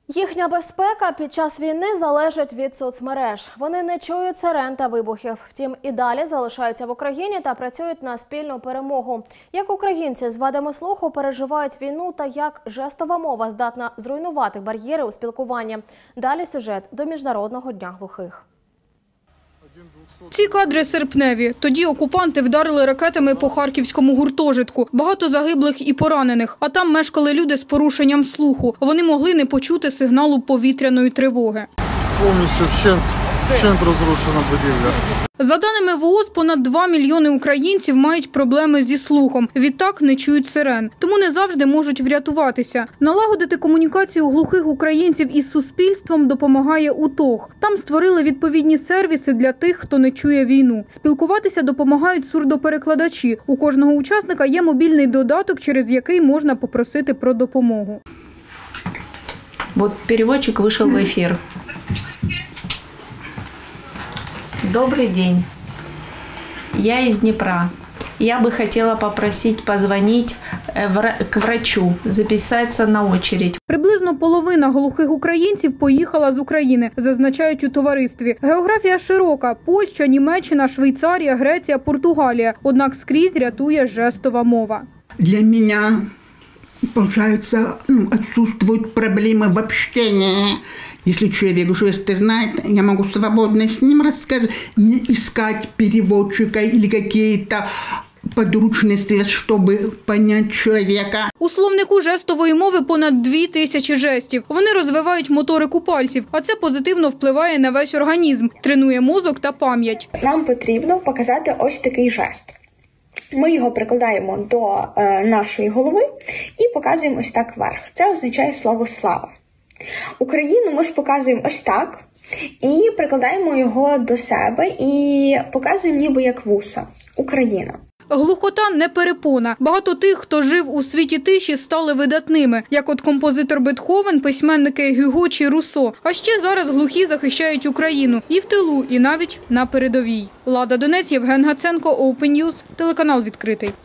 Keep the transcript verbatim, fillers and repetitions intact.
Їхня безпека під час війни залежить від соцмереж. Вони не чують сирен та вибухів. Втім, і далі залишаються в Україні та працюють на спільну перемогу. Як українці з вадами слуху переживають війну та як жестова мова здатна зруйнувати бар'єри у спілкуванні. Далі сюжет до Міжнародного дня глухих. Ці кадри серпневі. Тоді окупанти вдарили ракетами по харківському гуртожитку. Багато загиблих і поранених. А там мешкали люди з порушенням слуху. Вони могли не почути сигналу повітряної тривоги. Повністю вщент, вщент розрушена будівля. За даними ВООЗ, понад два мільйони українців мають проблеми зі слухом. Відтак не чують сирен. Тому не завжди можуть врятуватися. Налагодити комунікацію глухих українців із суспільством допомагає УТОГ. Там створили відповідні сервіси для тих, хто не чує війну. Спілкуватися допомагають сурдоперекладачі. У кожного учасника є мобільний додаток, через який можна попросити про допомогу. Вот переводчик вышел в эфир. Добрый день. Я из Днепра. Я бы хотела попросить позвонить к врачу, записаться на очередь. Приблизно половина глухих українців поїхала з України, зазначають у товаристві. Географія широка – Польща, Німеччина, Швейцарія, Греція, Португалія. Однак скрізь рятує жестова мова. Для меня, получается, ну, отсутствуют проблемы в общении. Если человек жесты знает, я могу свободно с ним рассказывать, не искать переводчика или какие-то подручные средства, чтобы понять человека. У словнику жестової мови понад дві тисячі жестів. Вони розвивають моторику пальців, а це позитивно впливає на весь організм, тренує мозок та пам'ять. Нам потрібно показати ось такий жест. Ми його прикладаємо до е, нашої голови і показуємо ось так вверх. Це означає слово «слава». Україну ми ж показуємо ось так і прикладаємо його до себе і показуємо ніби як вуса. Україна. Глухота не перепона. Багато тих, хто жив у світі тиші, стали видатними. Як от композитор Бетховен, письменники Гюго чи Руссо. А ще зараз глухі захищають Україну. І в тилу, і навіть на передовій. Лада Донець, Євген Гаценко, Open News, телеканал відкритий.